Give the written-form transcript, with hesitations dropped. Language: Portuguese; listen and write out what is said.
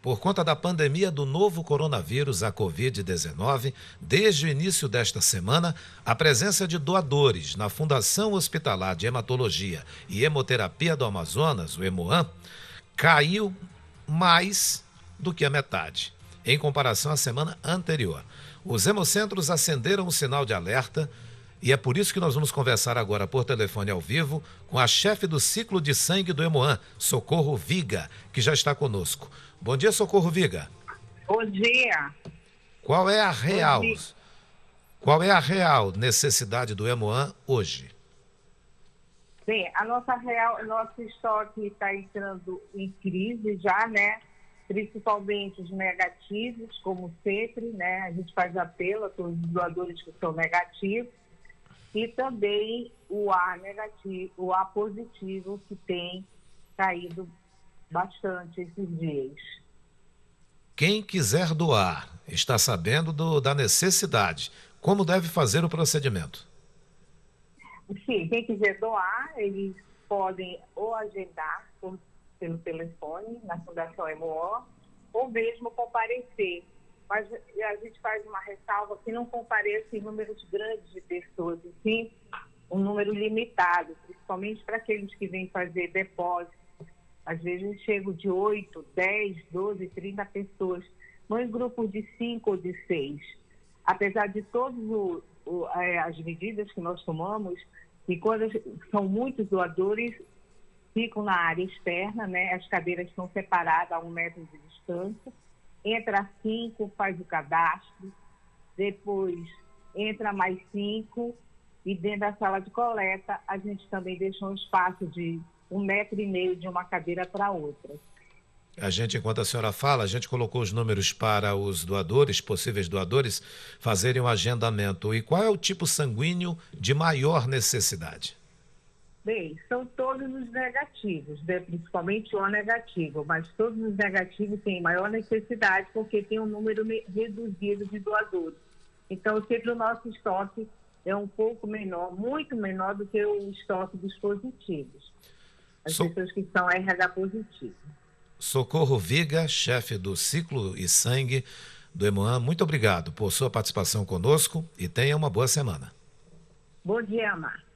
Por conta da pandemia do novo coronavírus, a Covid-19, desde o início desta semana, a presença de doadores na Fundação Hospitalar de Hematologia e Hemoterapia do Amazonas, o Hemoam, caiu mais do que a metade, em comparação à semana anterior. Os hemocentros acenderam o sinal de alerta e é por isso que nós vamos conversar agora por telefone ao vivo com a chefe do ciclo de sangue do Hemoam, Socorro Viga, que já está conosco. Bom dia, Socorro Viga. Bom dia. Qual é a real necessidade do Hemoam hoje? Bem, nosso estoque está entrando em crise já, né? Principalmente os negativos, como sempre, né? A gente faz apelo a todos os doadores que são negativos. E também o A negativo, o A positivo, que tem caído bastante esses dias. Quem quiser doar está sabendo da necessidade. Como deve fazer o procedimento? Sim, quem quiser doar, eles podem ou agendar pelo telefone na Fundação Hemoam, ou mesmo comparecer. Mas a gente faz uma ressalva que não compareça em números grandes de pessoas, e sim um número limitado, principalmente para aqueles que vêm fazer depósito. Às vezes chegam de 8, 10, 12, 30 pessoas, não em grupos de 5 ou de 6. Apesar de todas as medidas que nós tomamos, e quando são muitos doadores, ficam na área externa, né? As cadeiras estão separadas a 1 metro de distância. Entra 5, faz o cadastro, depois entra mais 5 e dentro da sala de coleta a gente também deixa um espaço de 1,5 metro de uma cadeira para outra. Enquanto a senhora fala, a gente colocou os números para os doadores, possíveis doadores, fazerem um agendamento. E qual é o tipo sanguíneo de maior necessidade? Bem, são todos os negativos, né? Principalmente o negativo, mas todos os negativos têm maior necessidade porque tem um número reduzido de doadores. Então, sempre o nosso estoque é um pouco menor, muito menor do que o estoque dos positivos. As pessoas que são RH positivo. Socorro Viga, chefe do ciclo e sangue do Hemoam, muito obrigado por sua participação conosco e tenha uma boa semana. Bom dia, Mar.